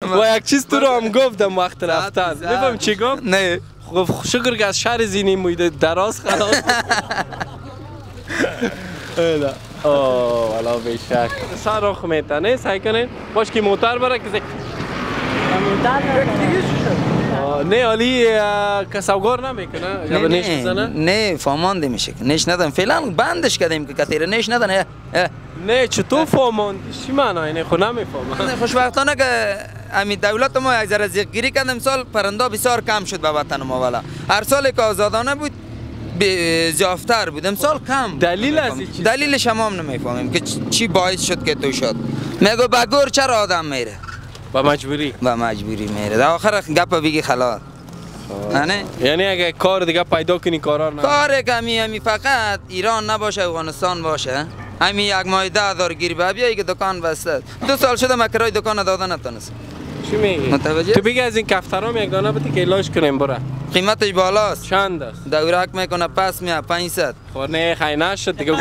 و یک چیز تو رو هم گفتم وقت رفتن میفهم چی گفت؟ نه خب شکر که از شهر زینی مویده دراز خلاص ایلا اوه والا بیشک سر رخ میتنه سعی کنین باش که موتر بره که نه علی کسوگار نمیکنه یا نیش بزنه؟ نه فهمانده میشه نیش ندن فعلا بندش کردیم که کثیر نیش ندن نه چطور فهماندی چی معنی نه خود نمیفهمم خوشبختانه که همین دولت ما یک ذره زیرگیری کرد امسال پرنده بسیار کم شد به وطن ما والا هر سال که آزادانه بود زیافتر بود امسال کم دلیل از چی دلیلش هم نمیفهمیم که چی باعث شد که تو شد میگو بگور چرا آدم میره با مجبوری میره در آخر گپ بگی خلاص نه یعنی اگه کار دیگه پیدا کنی کارا نه کار کمی فقط ایران نباشه افغانستان باشه همین یک ماه 10,000 گیر به بیایی که دکان بسته 2 سال شده من کرای دکان دادن نتونست چی میگی؟ تو بگی از این کفترام یک دانه بده که علاج کنیم برا قیمتش بالاست چند است؟ دورک میکنه پس میه 500 خب نه خیلی نشد دیگه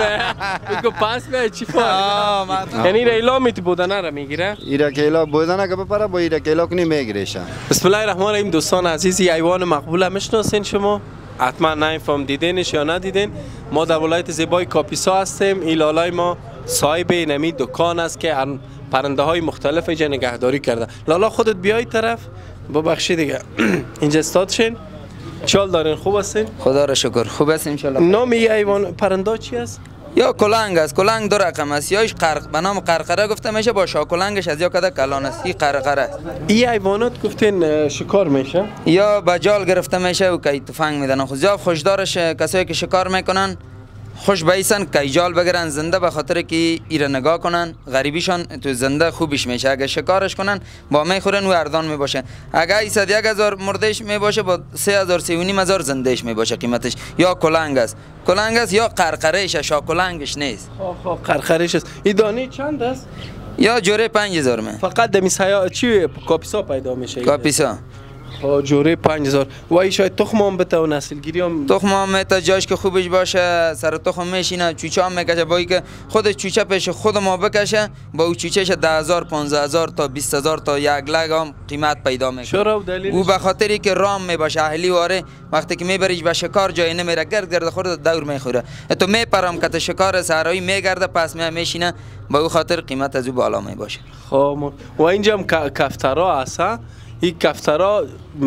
بگو پس میه چی فرق یعنی ریلا میتی بودنه را میگیره؟ ایره کیلا بودنه که بپره با ایره کیلا کنی میگیرشه بسم الله الرحمن الرحیم دوستان عزیزی ایوان مقبول هم میشناسین شما حتما نمیفهم دیدینش یا ندیدین ما در ولایت زیبای کاپیسا هستیم این لالای ما صاحب نمی دکان است که پرنده های مختلف اینجا نگهداری کرده لالا خودت بیای طرف ببخشید دیگه اینجا استاد شین چال دارین خوب هستین خدا را شکر خوب هستیم ان شاء الله نام این ایوان پرنده چی است یا کلنگ است کلنگ 2 رقم است یاش به نام قرقره گفته میشه با شاکلنگش از یا کده کلان است این قرقره است این حیوانات گفتین شکار میشه یا بجال گرفته میشه و کی تفنگ میدن خود زیاد خوشدارش کسایی که شکار میکنن خوش بایسن که جال بگیرن زنده به خاطر که ایره نگاه کنن غریبیشان تو زنده خوبش میشه اگه شکارش کنن با میخورن و اردان میباشه اگه 1,000 مردهش میباشه با 3,000 3,500 زندهش میباشه قیمتش یا کلنگ است یا قرقرهش شاکلنگش نیست قرقرهش است این دانه چند است یا جوره 5,000 می فقط دمی سیا چی کاپیسا پیدا میشه کاپیسا جوره 5,000 و این شاید تخم هم بته و نسلگیری هم تخم هم میته جاش که خوبش باشه سر تخم میشینه چوچه هم میکشه با که خودش چوچه پیش خود ما بکشه با او چوچهش 10,000 15,000 تا 20,000 تا 1 لگ هم قیمت پیدا میکنه چرا دلیلش او به خاطری که رام میباشه اهلی واره وقتی که میبریش به شکار جای نمیره گرد خورد دور میخوره تو میپرم که شکار صحرایی میگرده پس میشینه با او خاطر قیمت از او بالا میباشه خب و اینجا هم کفترا هست این کفترا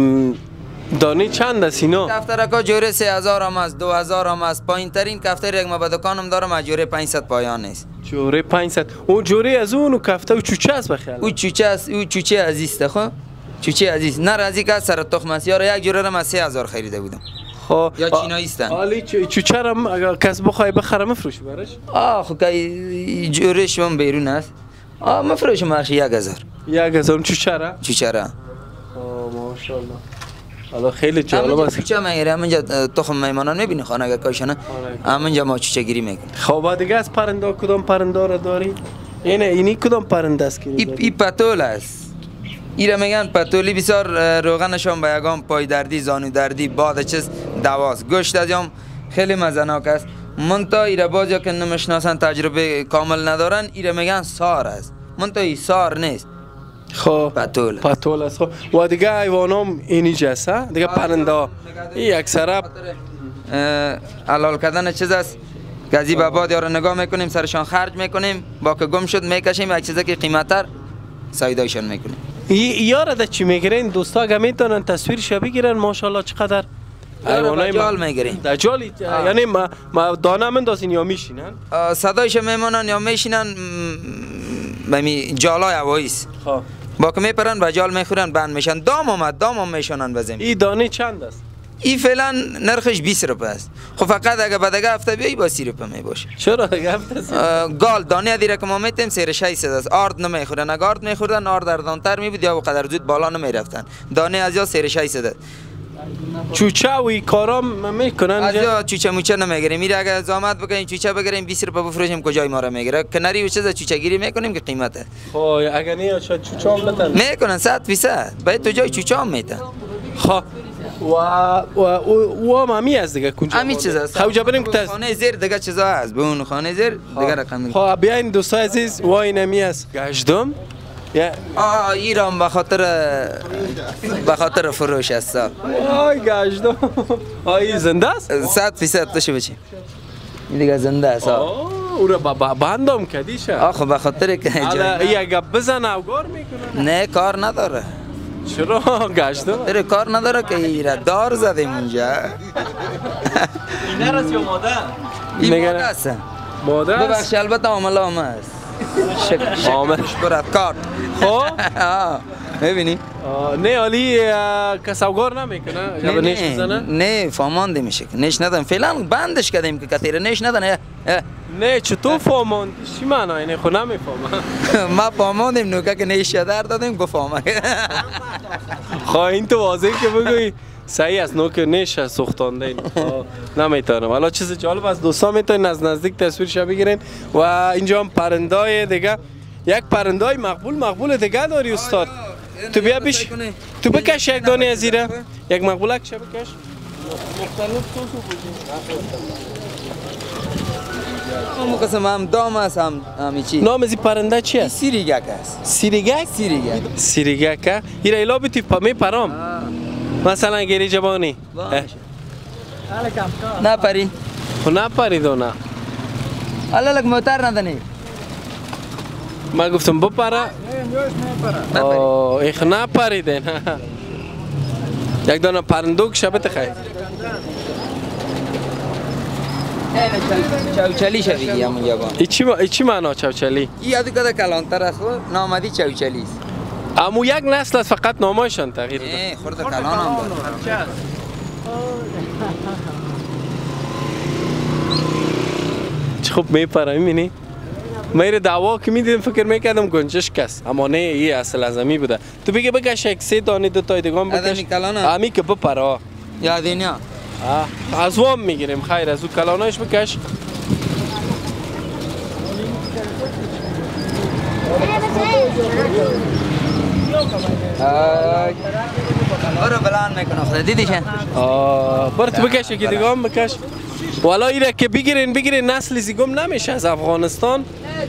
دانه چند است اینا؟ کفترکا جوره 3,000 هم است 2,000 هم است پایین ترین کفتر یک ما به دکانم دارم از جوره 500 پایان نیست جوره 500 اون جوره از اون کفته و چوچه است بخیال او چوچه است او چوچه عزیز خب چوچه عزیز نه رازی که سر تخم است یا یک جوره من 3,000 خریده بودم خب یا چینایی استن حالی چوچه را اگر کس بخوای بخره مفروش برش خب که جوره شما بیرون است مفروش ماش 1,000 1,000 چوچه را ماشاءالله حالا خیلی جالب است چوچه میگیره همینجا تخم میمانان میبینی خانه اگه کاشنه همینجا ما چوچه گیری میکنیم خب دیگه از پرنده کدام پرنده را داری اینی کدام پرنده است که این پتول است ایره میگن پتولی بسیار روغنشان به یگان پای دردی زانو دردی باد چیز دواست گوشت از هم خیلی مزناک است منتها ایره بازی که نمیشناسن تجربه کامل ندارن ایره میگن سار است منتها ای سار نیست خب پتول است خب و دیگه حیوانام اینجا است دیگه پرنده این اکثرا حلال کردن چیز است گازی به باد یارو نگاه میکنیم سرشان خرج میکنیم با که گم شد میکشیم یک چیزی که قیمتتر سایدایشان میکنیم یارا ده چی میگیرین دوستا اگه میتونن تصویرش بگیرن ماشاءالله چقدر دجال میگیریم دجال یعنی ما دانه مندازین یا میشینن صدایش میمونن یا میشینن بمی جالای هواییست با که میپرن و جال میخورن بند میشن دام آمد دام هم میشونن به زمین این دانه چند است این فعلا نرخش 20 روپه است خب فقط اگه بعد هفته بیایی با 30 روپه میباشه چرا دیگه هفته گال دانه دیره که ما میتیم سیر 600 است آرد نمیخورن اگه آرد میخوردن آرد اردانتر میبود یا قدر زود بالا نمیرفتن دانه از یا سیر 600 است چوچه و این کارام میکنن از یا چوچه موچه نمیگیریم میره اگه زحمت بکنیم چوچه بگیریم 20 روپه بفروشیم کجای ما را میگیره کناری و چیز چوچه گیری میکنیم که قیمته خب اگه نه شاید چوچه هم بتن میکنن 100% باید تو جای چوچه هم میتن خب و مامی از دیگه کجا همین چیز است خوجا بریم که خانه زیر دیگه چیزا هست به اون خانه زیر دیگه رقم خب بیاین دوستای عزیز و اینمی است گشتم ایران به خاطر فروش است. آی گشتم. آی زنده است؟ 100% تشو بچی. این دیگه زنده است. او را بندم کدیشه. آخه به خاطر که حالا یک بزنه او کار میکنه؟ نه کار نداره. چرا گشتم؟ داره کار نداره که ایره دار زدیم اونجا. این است یا ماده؟ این ماده است. ماده است؟ ببخش البته عامل است. شکرت کار. خب؟ ببینی؟ نه علی کسوگار نمیکنه؟ نیش میزنه؟ نه فامانده میشه. نیش ندن فعلا بندش کردیم که کثیر نیش ندن. نه چطور فاماند؟ چی معنی نه خود نمیفهمم. ما فاماندیم نوکه که نیش در دادیم گفامه. خواه این تو واضح که بگوی صحیح است نوک نیش سوختانده این نمیتونم. حالا چیز جالب است دوستان میتونین از نزدیک تصویرش بگیرین و اینجا هم پرندای دیگه یک پرندای مقبول دیگه داری استاد. تو بیا بیش تو بکش یک دانه از ایره یک مقبولک چه بکش مختلف همون قسم هم دام است هم چی نام از این پرنده چی است؟ سیریگک است. سیریگک؟ سیریگک ایره ایلا بیتی می پرام مثلا گیری جوانی نه پری خو نه پری دونه حالا لک موتر ندنی ما گفتم بپره ایخ نه پریده یک دانه پرندوک شبت خیلی چوچلی شدی همون جوان ای چی معنا چوچلی؟ این یادی کده کلانتر است نامدی چوچلی است امو یک نسل است فقط نامایشان تغییر داد نه خورد کلان هم داد چه خوب میپره میبینی؟ میره دعوا که میدیدم فکر میکردم گنجش کس اما نه این اصل ازمی بوده تو بگه بکش یک سه دانه دو تای دیگه هم بکش امی که بپره یادی نه از وام میگیریم خیر از او کلانایش بکش برو بلند میکنه خدا دیدی چه؟ برو تو بکش یکی دیگه هم بکش والا ایره که بگیرین نسل زیگم نمیشه از افغانستان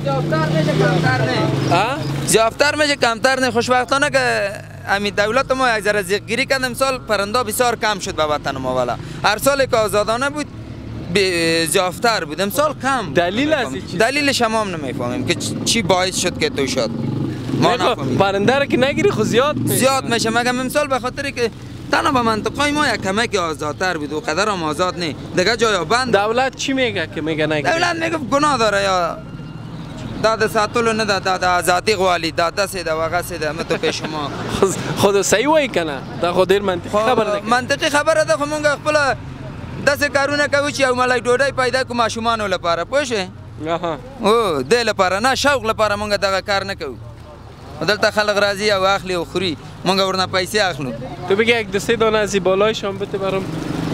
زیافتر میشه کمتر نه خوشبختانه که امی دولت ما یک ذره زیگیری کرد امسال پرنده بسیار کم شد به وطن ما والا هر سال که آزادانه بود زیافتر بود امسال کم دلیل از چی دلیلش هم نمیفهمیم که چی باعث شد که تو شد ما نفهمیم پرنده رو که نگیری خود زیاد میشه مگم امسال به خاطر که تنها به منطقه ما یک کمک آزادتر بود و قدر هم آزاد نه دیگه جای بند دولت چی میگه که میگه نگیری دولت میگه گناه داره یا داده ساتلو نه داده آزادی قوالی داده سیده وقت سیده تو پیش ما خود صحیح وای کنه دا خود دیر منطقی خبر ده منطقی خبر ده خو مونږ خپل داسې کارونه کوي چې یو ملک ډوډۍ پیدا کو ماشومانو لپاره پوه شئ او دې لپاره نه شوق لپاره مونږ دغه کار نه کوو دلته خلک راځي او اخلي او خوري مونږ ورنه پیسې اخلو تو بگه یک دو سه دانه از این بالایش هم بده برام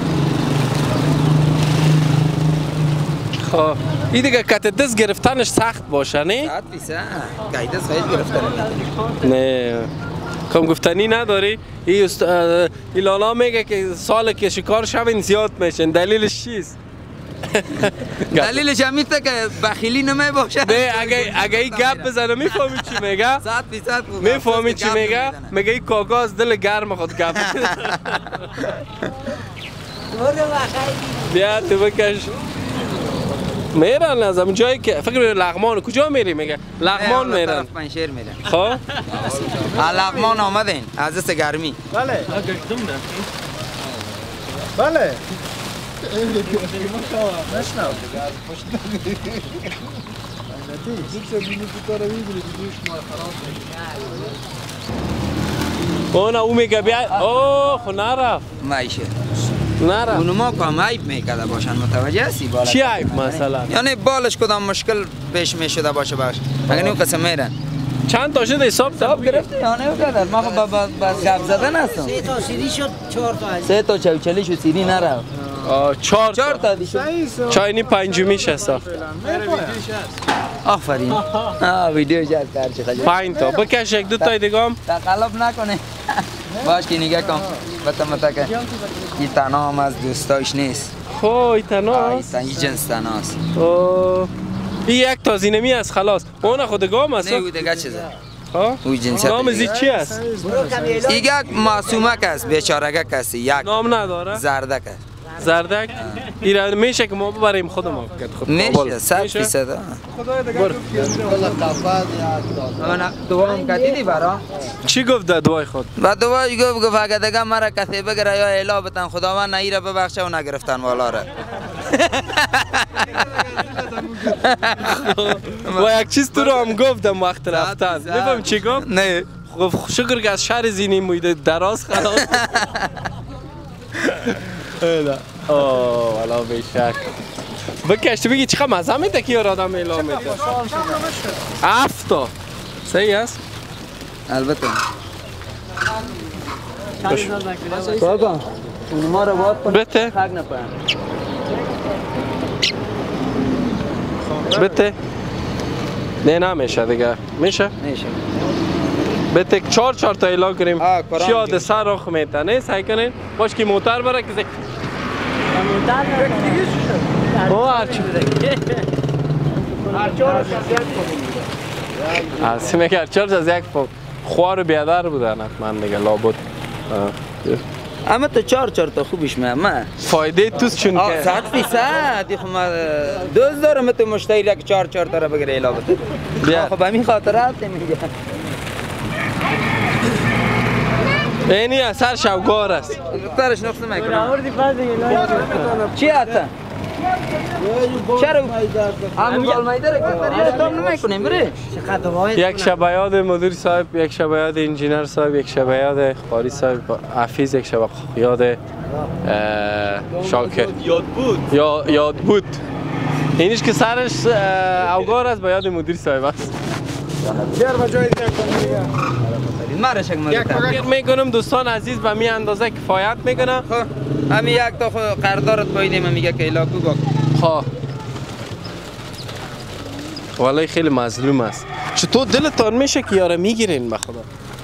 خب این دیگه کت دست گرفتنش سخت باشه نه؟ سخت بیسه گای دست خواهیش گرفتن نه کم گفتنی نداری این لالا میگه که سال که شکار شوین زیاد میشن دلیلش چیست؟ دلیلش همیسته که بخیلی نمی باشه نه اگه این گپ بزنه میفهمی چی میگه؟ 100% میفهمی چی میگه؟ میگه این کاغذ دل گرم خود گپ بیا تو بکش میرن از همون جایی که فکر لغمان کجا میری میگه لغمان میرن پنشیر میرن خب لغمان آمدین از دست گرمی بله بله او میگه بیا اوه خو نرفت مایشه نرفت اونو ما کام عیب میکرده باشن متوجه هستی بالا چی عیب مثلا یعنی بالش کدام مشکل پیش میشده باشه باش مگه اون قسم میرن چند تا شده حساب گرفتی یا نه برادر ما خب با گپ زدن هستم 3 تا سیری شد 4 تا از 3 تا چوچلی شو سیری نرفت 4 تا دیشو چاینی پنجمیش هست آفرین ویدیو جات کار چه خجالت 5 تا بکش یک دو تا دیگه هم تقلب نکنه باش که نگاه کن بتا که این تنها هم از دوستایش نیست خو این تنها این جنس تنها است این یک تا زینمی است خلاص اون خود گام است نه دیگه چیزه ها او جنسیت نام زی چی است؟ یک معصومک است بیچارگک است یک نام نداره؟ زردک است زردک ایران میشه که ما ببریم خودمون خود میشه 100%. برو من دوام کردی برا چی گفت در دوای خود؟ و دوای گفت اگه دیگه مرا کسی بگیره یا الا بتن خداوند نگیره ببخشه و نگرفتن والا را و یک چیز تو رو هم گفتم وقت رفتن میفهم چی گفت؟ نه گفت شکر که از شهر زینی مویده دراز خلاص اوه والا بیشک بکش تو بگی چقدر مزه میده که یار آدم اعلام میده 7 تا صحیح است؟ البته بابا ما رو باید بته خاک نپایم بته نه نمیشه دیگه میشه؟ میشه بته 4 تا اعلام کنیم قرآن چی آده سر رخ میده نه سعی کنین باش که موتر بره که او هرچی از میگه هرچار از یک خوار بیادر بودن حتما دیگه لابد اما تو 4 تا خوبش من فایده توست چون که 100% خب من دوست دارم تو مشتری را که 4 تا را بگیره الا بده بیا. خب همین خاطرات میگه اینی اثر شوگار است دکترش نقص میکنم چی هسته؟ چرا؟ همون گالمایده را که تام نمیکنیم بره یک شب یاد مدیر صاحب یک شب یاد انجینر صاحب یک شب یاد قاری صاحب حفیظ یک شب یاد شاکر یاد بود اینیش که سرش اوگار است با یاد مدیر صاحب است فکر میکنم دوستان عزیز به می اندازه کفایت میکنه همین یک تا قراردادت پایدیم میگه که الاکو با ها والله خیلی مظلوم است چطور دلتان میشه که یاره میگیرین به خدا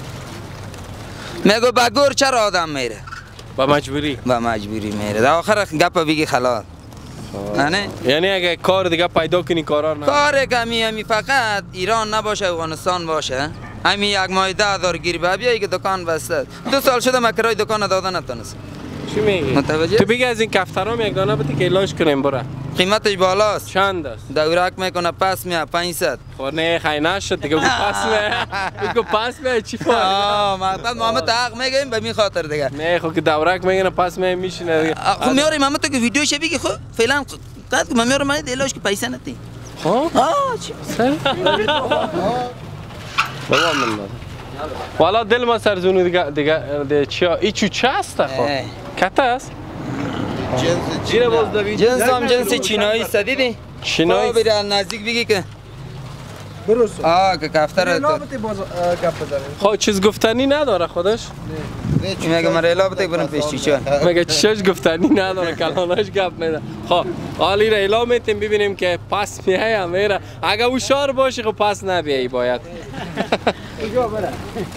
میگو بگور چرا آدم میره با مجبوری با مجبوری میره در آخر گپ بگی خلاص نه یعنی اگه کار دیگه پیدا کنی کارا نه کار کمی فقط ایران نباشه افغانستان باشه همین یک ماه 10,000 گیر به بیایی که دکان بسته 2 سال شده من کرای دکان دادن نتونستم چی میگی؟ متوجه؟ تو بگی از این کفترام یک دانه بده که علاج کنیم برا قیمتش بالاست چند است؟ دورک میکنه پس میه 500 خب نه خیلی نشد دیگه بگو پس میه بگو پس میه چی فایده؟ بعد محمد حق میگیم به می خاطر دیگه نه خب که دورک میگنه پس میه میشینه دیگه خب میاری محمد تو که ویدیوش بگی خب فعلا قد که من میارم من علاج که پیسه نتی ها؟ چی بابا من دادم والا دل ما سرزونو دیگه چیا ای چوچه است خب کته است؟ جنس هم جنس چینایی است دیدی؟ چینایی خب بیره نزدیک بگی که برو که کفتر لابتی باز گپ بزنیم خب چیز گفتنی نداره خودش؟ میگه من رلابتی برم پیش چیچه مگه چیش گفتنی نداره کلانش گپ میده خب حالی را اعلام میتیم ببینیم که پس میه یا میره اگه هوشیار باشی خب پس نبیایی باید کجا بره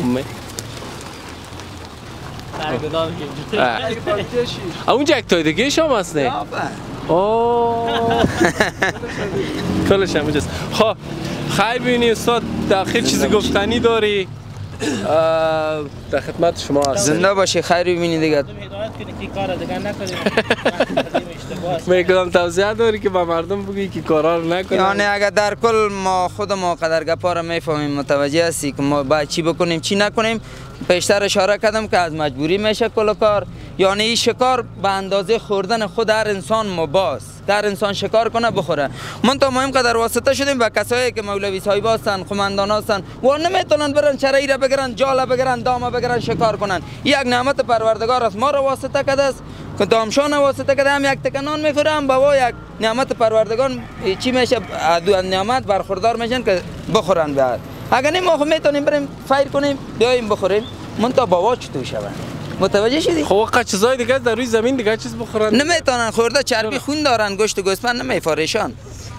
اونجا یک تای دیگه شام هست نه؟ اوه کلش هم اونجاست خب خیر ببینی استاد داخل چیزی گفتنی داری؟ در خدمت شما هست زنده باشی خیر ببینی دیگه میکنم توضیح داری که با مردم بگی که کارا رو نکنن یعنی اگر در کل ما خود ما قدر گپا رو میفهمیم متوجه هستی که ما باید چی بکنیم چی نکنیم پیشتر اشاره کردم که از مجبوری میشه کل کار یعنی این شکار به اندازه خوردن خود هر انسان مباس در انسان شکار کنه بخوره من تا مهم قدر واسطه شدیم به کسایی که مولوی صاحب هستن قماندان هستن و نمیتونن برن چرایی را بگیرن جال بگیرن دام بگیرن شکار کنن یک نعمت پروردگار است ما رو واسطه کرده است که دامشان واسطه کرده هم یک تکنان میخورم با یک نعمت پروردگار چی میشه دو نعمت برخوردار میشن که بخورن بعد اگر نه ما میتونیم بریم فیر کنیم بیایم بخوریم من تا بابا چطور شود متوجه شدی خب وقت چیزای دیگه در روی زمین دیگه چیز بخورن نمیتونن خورده چربی خون دارن گوشت و گوسفند نمیفارشان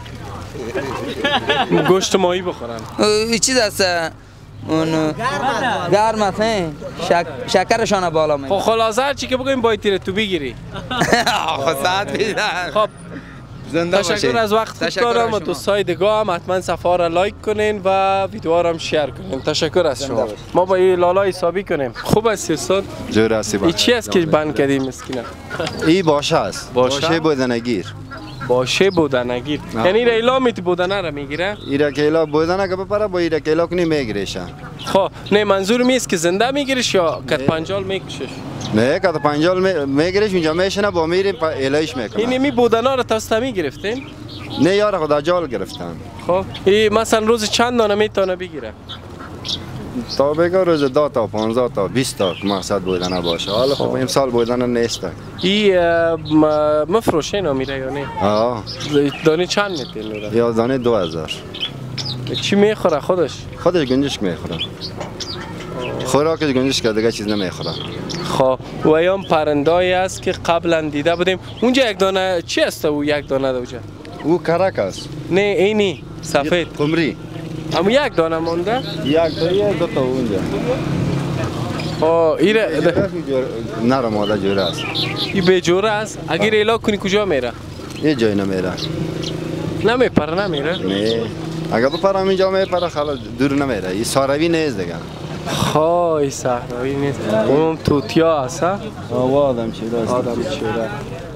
گوشت ماهی بخورن چیز است اون گرم است شکرشان بالا می خب خلاصه هر چی که بگویم باید تیره تو بگیری خب ساعت بیدن خب زنده تشکر باشید. از وقت تشکر دارم از و شما. دوستای دیگه هم حتما صفحه را لایک کنین و ویدیو را هم شیر کنین. تشکر از شما. باشید. ما با این لالا حسابی کنیم. خوب است استاد. جور هستی این چی است که بند کردی مسکینه؟ ای باشه است. باشه؟ باشه بودنگیر. باشه بودنگیر. نه. یعنی ریلا میت بودنه را میگیره؟ ایرا کیلا بودنه که بپره با ایرا کیلا کنی میگیرشن. خب نه منظور میست که زنده میگیرش یا کت پنجال میکشش؟ نه که پنجال میگیرش اونجا میشنه با میریم الهش میکنه. این می بودنا را توسط میگرفتین؟ نه یار خدا جال گرفتن. خب این مثلا روز چند دانه میتونه بگیره؟ تا بگه روز 2 تا 15 تا 20 تا مقصد بودنه باشه. حالا خب امسال بودنه نیست. این مفروشه نمیره یا نه؟ آه دانه چند میتین نوره؟ یا دانه 2000. چی میخوره خودش؟ خودش گنجشک میخوره. خوراکش گنجشک دیگه چیز نمیخوره. خب و ایام پرندایی است که قبلا دیده بودیم. اونجا یک دانه چی است او یک دانه اونجا؟ او کرک است. نه اینی سفید. قمری. اما یک دانه مونده؟ یک تا یه 2 تا اونجا. ایره نرم ماده جوره است. این به جوره است. اگر ایلا کنی کجا میره؟ یه جای نمیره. نمیپره نمیره؟ نه. اگر بپرم اینجا میپره خلاص دور نمیره. این ساروی نیست دیگه. خواهی صحراوی نیست. اونم توتیا هست ها؟ آدم چیده است. آدم چیره.